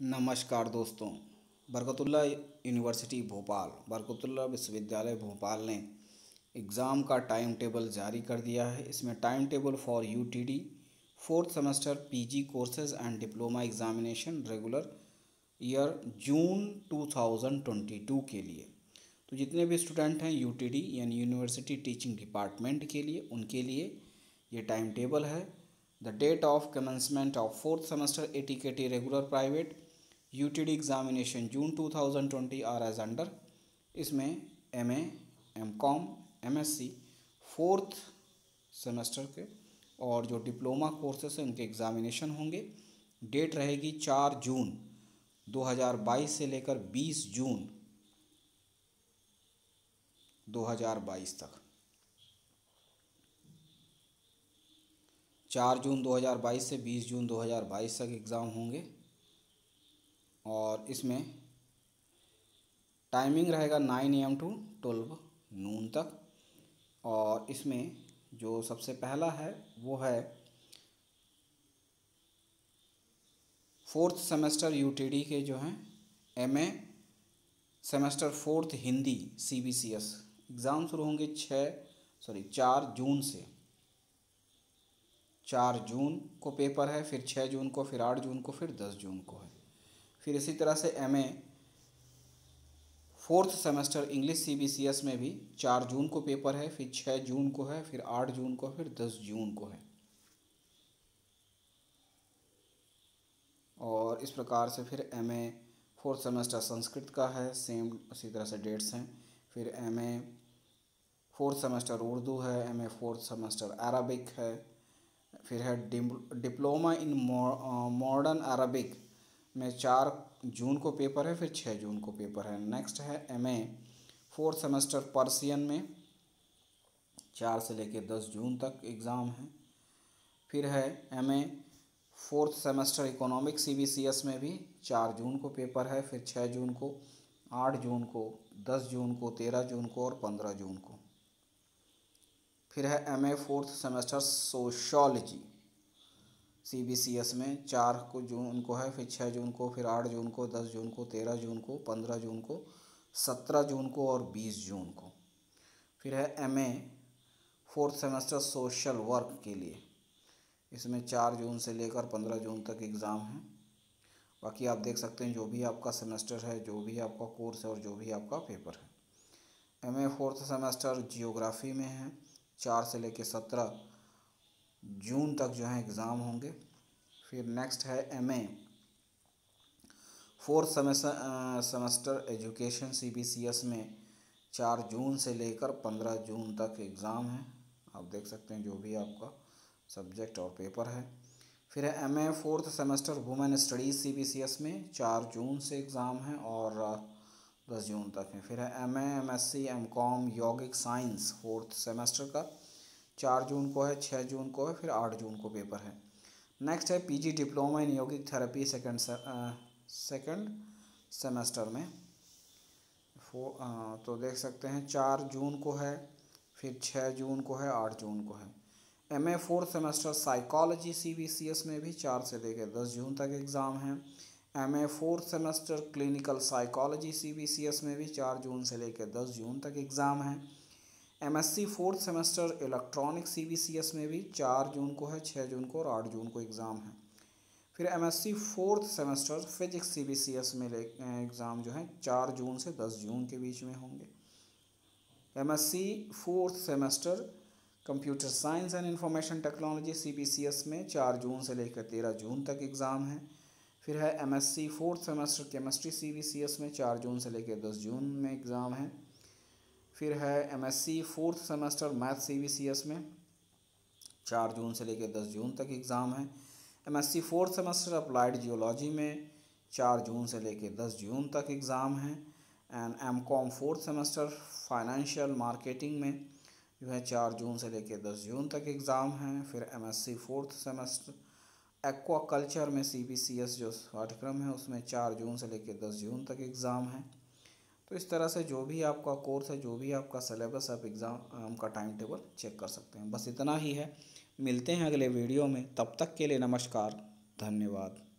नमस्कार दोस्तों। बरकतुल्लाह यूनिवर्सिटी भोपाल, बरकतुल्लाह विश्वविद्यालय भोपाल ने एग्ज़ाम का टाइम टेबल जारी कर दिया है। इसमें time table for UTD fourth semester PG courses and diploma examination regular year June 2022 के लिए, तो जितने भी स्टूडेंट हैं यूटीडी यानी यूनिवर्सिटी टीचिंग डिपार्टमेंट के लिए, उनके लिए ये टाइम टेबल है। The date of commencement of fourth semester ATKT regular private UTD examination June 2020 are as under. इसमें MA, MCom, MSc fourth semester के और जो डिप्लोमा कोर्सेस हैं उनके एग्ज़ामिनेशन होंगे। डेट रहेगी 4 जून 2022 से लेकर 20 जून 2022 तक। 4 जून 2022 से 20 जून 2022 तक एग्ज़ाम होंगे और इसमें टाइमिंग रहेगा 9 AM टू 12 नून तक। और इसमें जो सबसे पहला है वो है फोर्थ सेमेस्टर यूटीडी के जो हैं MA semester fourth Hindi CBCS exam शुरू होंगे 4 जून से। 4 जून को पेपर है, फिर 6 जून को, फिर 8 जून को, फिर 10 जून को है। फिर इसी तरह से MA fourth semester English CBCS में भी 4 जून को पेपर है, फिर 6 जून को है, फिर 8 जून को, फिर 10 जून को है। और इस प्रकार से फिर एमए फोर्थ सेमेस्टर संस्कृत का है, सेम उसी तरह से डेट्स हैं। फिर एमए फोर्थ सेमेस्टर उर्दू है, एमए फोर्थ सेमेस्टर अरबिक है। फिर है डिप्लोमा इन मॉडर्न अरबिक में 4 जून को पेपर है, फिर 6 जून को पेपर है। नेक्स्ट है एमए फोर्थ सेमेस्टर पर्सियन में 4 से लेकर 10 जून तक एग्ज़ाम है। फिर है MA fourth semester economic CBCS में भी 4 जून को पेपर है, फिर 6 जून को, 8 जून को, 10 जून को, 13 जून को और 15 जून को। फिर है MA fourth semester sociology CBCS में 4 को जून को है, फिर 6 जून को, फिर 8 जून को, 10 जून को, 13 जून को, 15 जून को, 17 जून को और 20 जून को। फिर है MA fourth semester social work के लिए, इसमें 4 जून से लेकर 15 जून तक एग्ज़ाम है। बाकी आप देख सकते हैं जो भी आपका सेमेस्टर है, जो भी आपका कोर्स है और जो भी आपका पेपर है। एमए फोर्थ सेमेस्टर जियोग्राफी में है, 4 से लेकर 17 जून तक जो है एग्ज़ाम होंगे। फिर नेक्स्ट है MA fourth semester education CBCS में 4 जून से लेकर 15 जून तक एग्ज़ाम है। आप देख सकते हैं जो भी आपका सब्जेक्ट और पेपर है। फिर है MA fourth semester women studies CBCS में 4 जून से एग्ज़ाम है और 10 जून तक है। फिर है एमए एमएससी एमकॉम यौगिक साइंस फोर्थ सेमेस्टर का 4 जून को है, 6 जून को है, फिर 8 जून को पेपर है। नेक्स्ट है पीजी डिप्लोमा इन यौगिक थेरेपी सेकंड सेमेस्टर में तो देख सकते हैं 4 जून को है, फिर 6 जून को है, 8 जून को है। MA fourth semester psychology CBCS में भी 4 से लेकर 10 जून तक एग्ज़ाम है। MA fourth semester clinical psychology CBCS में भी 4 जून से लेकर 10 जून तक एग्ज़ाम है। MSc fourth semester electronic CBCS में भी 4 जून को है, 6 जून को और 8 जून को एग्ज़ाम है। फिर MSc fourth semester physics CBCS में एग्ज़ाम जो है 4 जून से 10 जून के बीच में होंगे। MSc fourth semester computer science and information technology CBCS में 4 जून से लेकर 13 जून तक एग्ज़ाम है। फिर है MSc fourth semester chemistry CBCS में 4 जून से लेकर 10 जून में एग्ज़ाम है। फिर है MSc fourth semester math CBCS में 4 जून से लेकर 10 जून तक एग्ज़ाम है। MSc fourth semester applied geology में 4 जून से लेकर 10 जून तक एग्ज़ाम है। And MCom fourth semester financial marketing में जो है 4 जून से लेकर 10 जून तक एग्ज़ाम है। फिर एमएससी फोर्थ सेमेस्टर एक्वाकल्चर में सीबीसीएस जो पाठ्यक्रम है उसमें 4 जून से लेकर 10 जून तक एग्ज़ाम है। तो इस तरह से जो भी आपका कोर्स है, जो भी आपका सिलेबस, आप एग्ज़ाम का टाइम टेबल चेक कर सकते हैं। बस इतना ही है। मिलते हैं अगले वीडियो में, तब तक के लिए नमस्कार, धन्यवाद।